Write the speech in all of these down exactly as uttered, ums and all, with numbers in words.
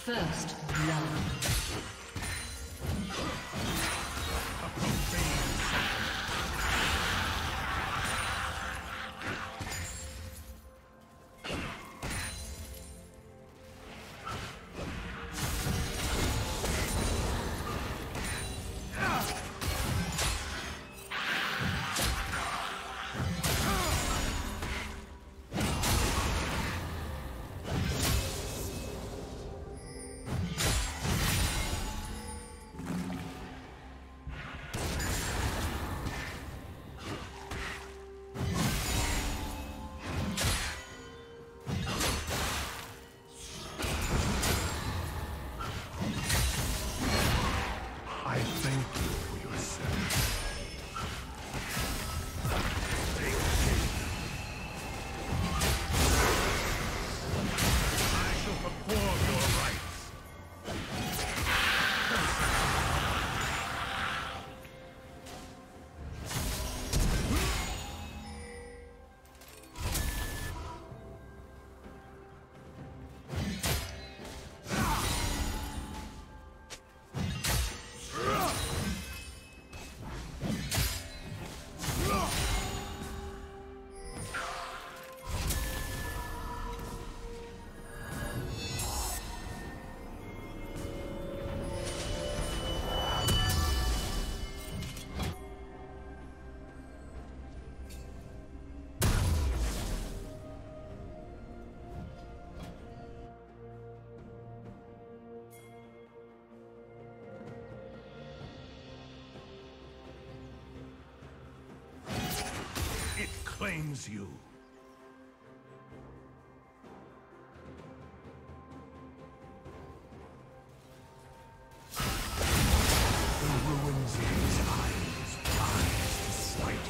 First blood. Claims you. The ruins of his eyes rise to sight.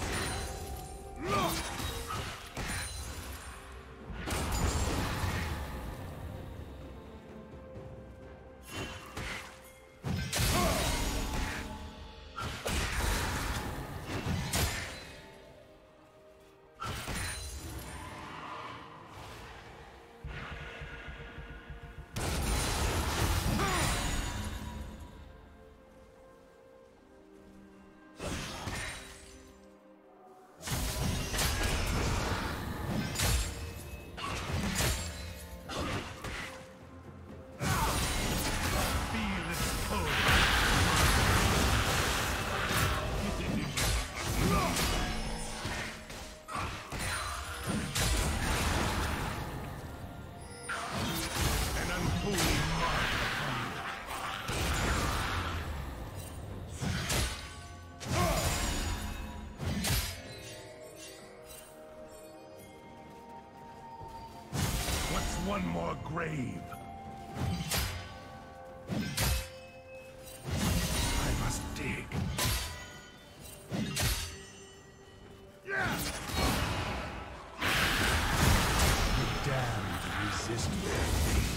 One more grave. I must dig. Yeah. The damned resist their fate.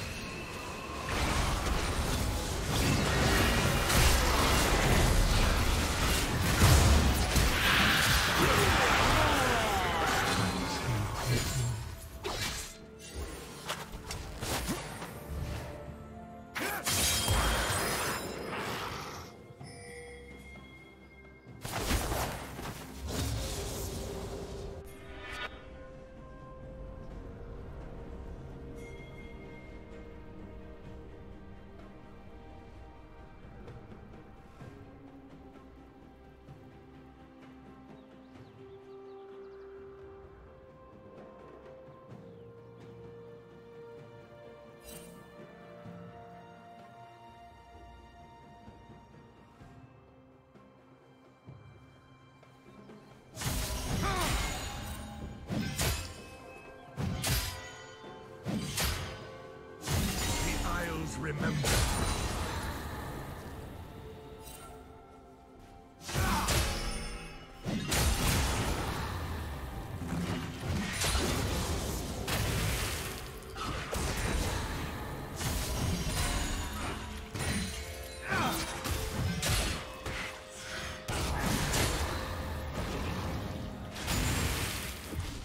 Remember.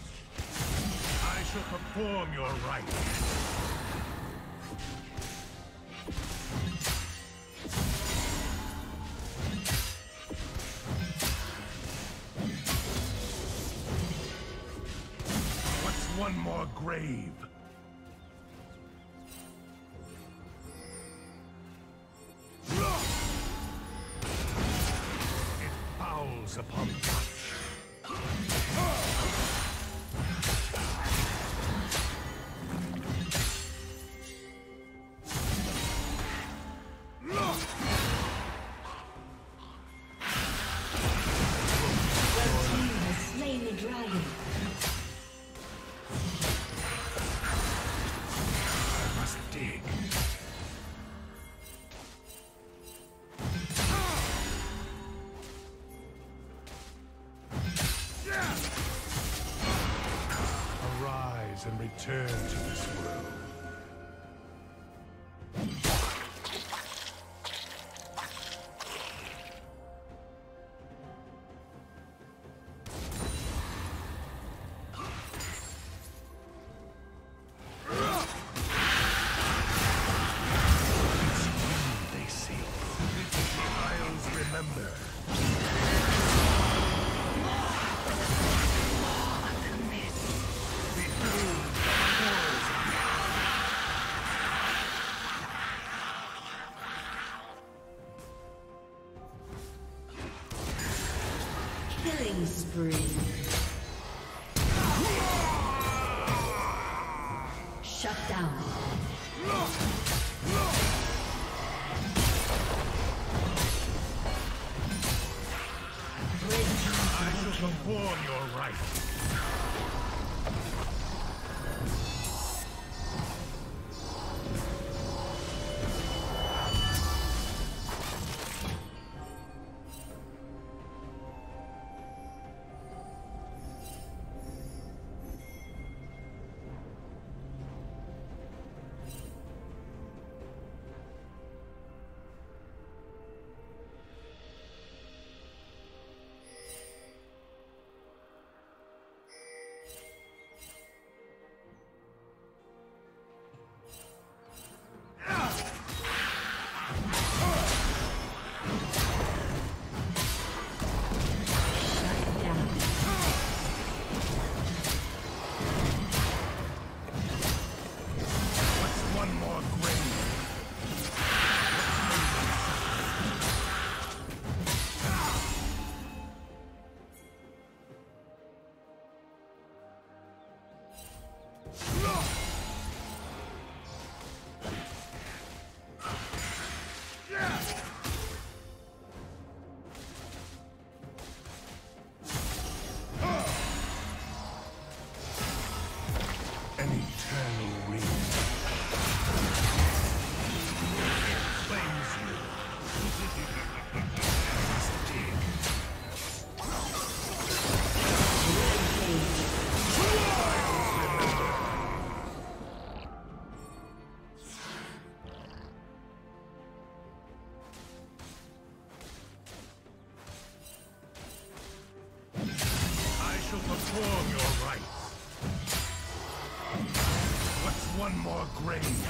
I shall perform your rites. one more grave? It fouls upon touch. And return to this world. It's you they seek. I'll remember. Killing spree. Shut down. I shall perform your rites. Perform your rites. What's one more grave?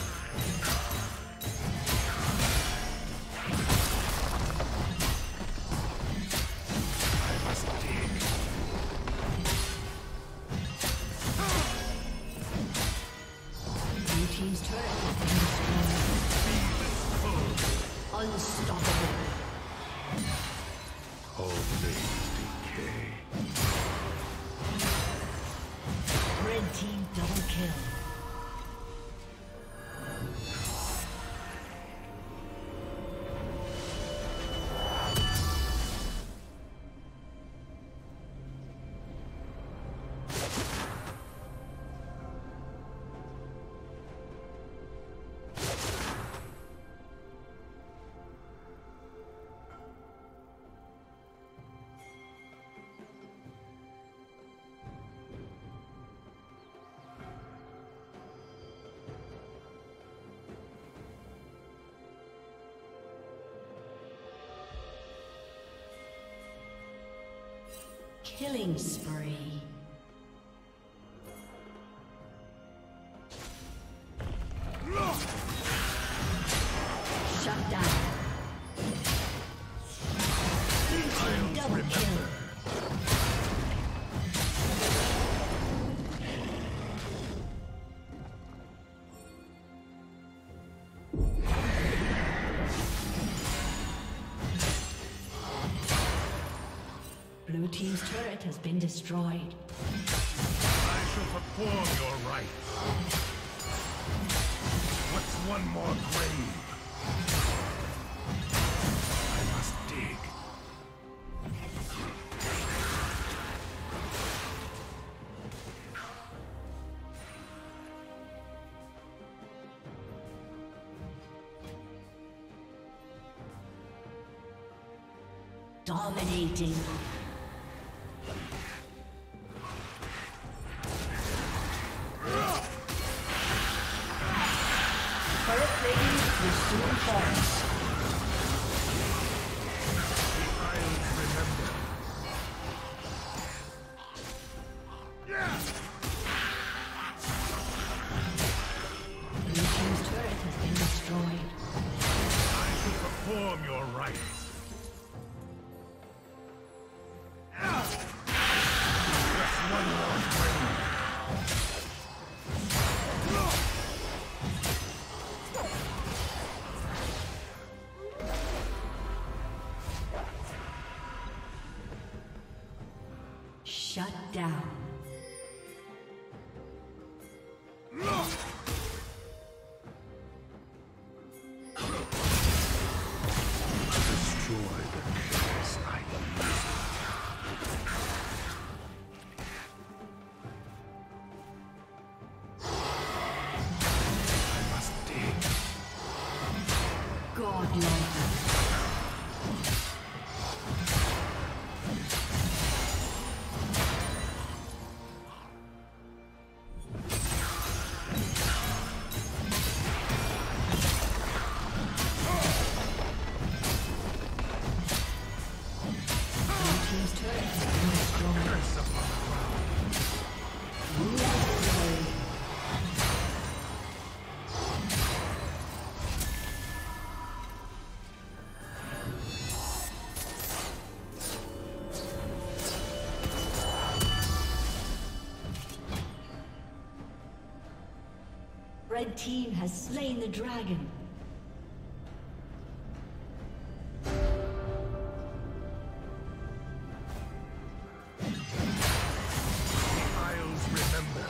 I must dig. Blue team's turret has been destroyed. Unstoppable. All things decay. Red team double kill. Killing spree. Shut down. Double kill. Blue team's turret has been destroyed. I shall perform your rites. What's one more grave? I must dig. Dominating. Turret plating will soon fall. I'll remember. Blue team's turret has been destroyed. I shall perform your rites. One more grave. Shut down. Destroy the chaos I use. I must dig. Godlike. Red team has slain the dragon. I'll remember.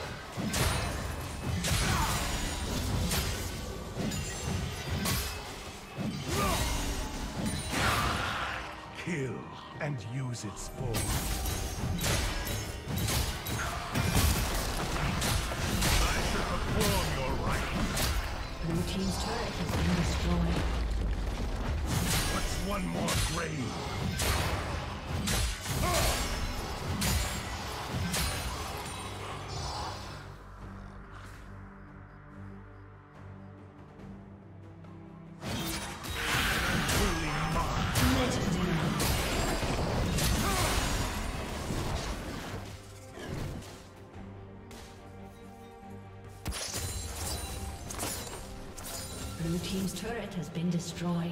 Kill and use its form. Perform your rites. Blue team's turret has been destroyed. What's one more grave? Truly mine. Legendary. Blue team's turret has been destroyed.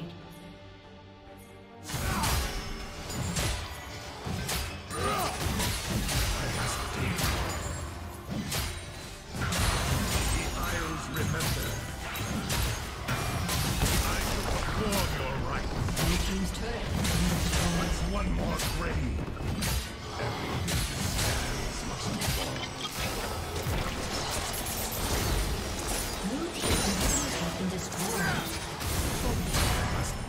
I must dig. The Isles remember. I shall perform your rites. Blue team's turret has been destroyed. What's one more grave? Everything that stands must fall. Blue team's turret has been destroyed. I must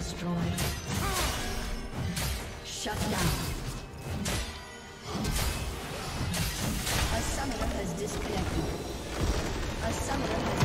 destroyed. Shut down. A summoner has disconnected. A summoner has